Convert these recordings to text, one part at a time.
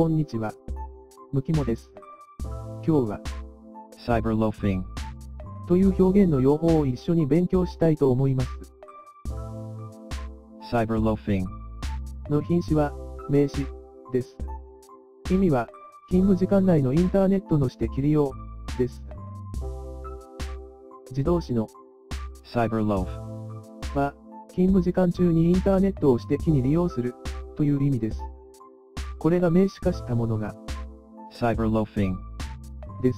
こんにちは。ムキモです。今日は、 cyberloafing という表現の用法を一緒に勉強したいと思います。 cyberloafing の品詞は、名詞です。意味は、勤務時間内のインターネットの私的利用です。自動詞の cyberloaf は、勤務時間中にインターネットを私的に利用するという意味です。これが名詞化したものが cyberloafing です。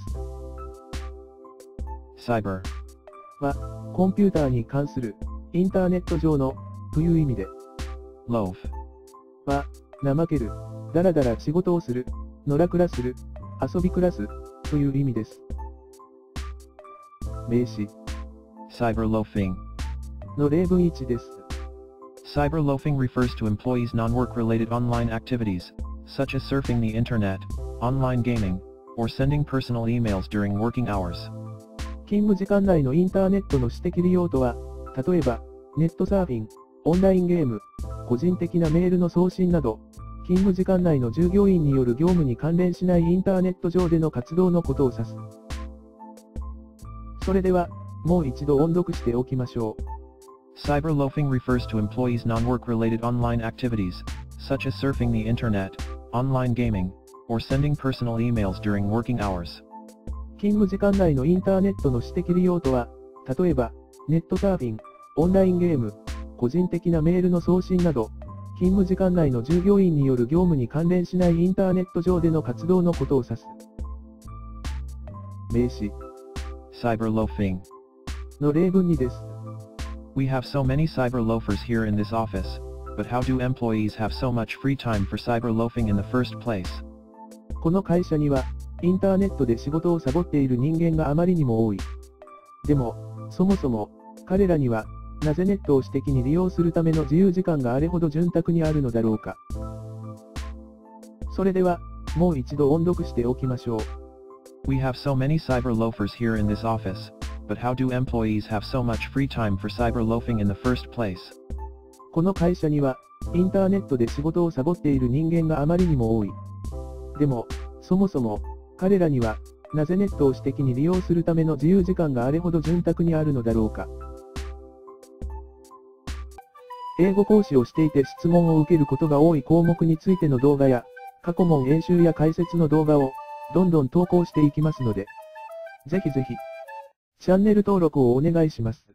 cyber は、コンピューターに関するインターネット上のという意味で、 loaf は、怠ける、だらだら仕事をする、のらくらする、遊び暮らすという意味です。名詞 cyberloafing の例文1です。 Cyberloafing refers to employees' non-work-related online activities, such as surfing the internet, online gaming, or sending personal emails during working hours. 勤務時間内のインターネットの私的利用とは、例えば、ネットサーフィン、オンラインゲーム、個人的なメールの送信など、勤務時間内の従業員による業務に関連しないインターネット上での活動のことを指す。それでは、もう一度音読しておきましょう。 Cyberloafing refers to employees' non-work-related online activities, such as surfing the internet, online gaming, or sending personal emails during working hours. 勤務時間内のインターネットの私的利用とは、例えば、ネットサーフィン、オンラインゲーム、個人的なメールの送信など、勤務時間内の従業員による業務に関連しないインターネット上での活動のことを指す。名詞 cyberloafing の例文2です。 We have so many cyberloafers here in this office, but how do employees have so much free time for cyberloafing in the first place? この会社には、インターネットで仕事をサボっている人間があまりにも多い。でも、そもそも、彼らには、なぜネットを私的に利用するための自由時間があれほど潤沢にあるのだろうか。それでは、もう一度音読しておきましょう。 We have so many cyberloafers here in this office, but how do employees have so much free time for cyberloafing in the first place? この会社には、インターネットで仕事をサボっている人間があまりにも多い。でも、そもそも、彼らには、なぜネットを私的に利用するための自由時間があれほど潤沢にあるのだろうか。英語講師をしていて質問を受けることが多い項目についての動画や、過去問演習や解説の動画を、どんどん投稿していきますので、ぜひぜひ、チャンネル登録をお願いします。